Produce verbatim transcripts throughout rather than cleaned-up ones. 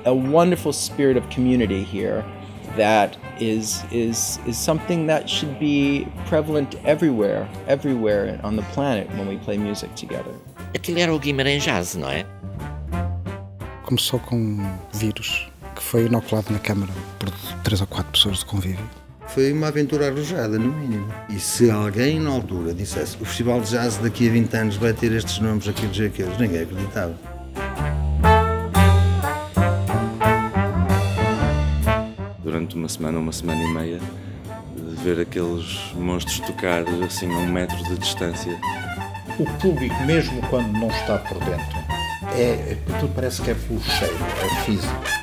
a wonderful spirit of community here that is is is something that should be prevalent everywhere, everywhere on the planet when we play music together. Aquilo era o Guimarães Jazz, não é? Começou com um vírus que foi inoculado na Câmara por três ou quatro pessoas de convívio. Foi uma aventura arrojada, no mínimo. E se alguém na altura dissesse o Festival de Jazz daqui a vinte anos vai ter estes nomes, aqueles e aqueles, ninguém acreditava. Durante uma semana, uma semana e meia, de ver aqueles monstros tocar assim a um metro de distância. O público, mesmo quando não está por dentro, é, tudo parece que é pelo cheiro, é físico.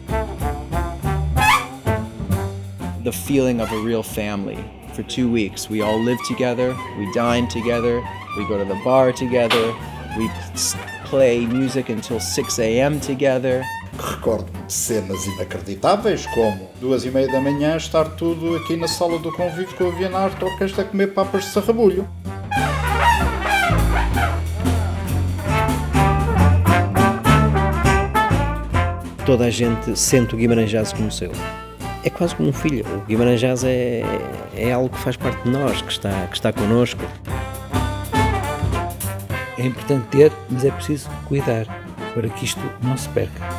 The feeling of a real family. For two weeks, we all live together, we dine together, we go to the bar together, we play music until six a m together. Recordo-me de cenas inacreditáveis, como duas e meia da manhã estar tudo aqui na sala do convívio com a Viena Art Orquestra a comer papas de sarrabulho. Toda a gente sente o Guimarães Jazz como seu. É quase como um filho. O Guimarães Jazz é, é algo que faz parte de nós, que está, que está connosco. É importante ter, mas é preciso cuidar para que isto não se perca.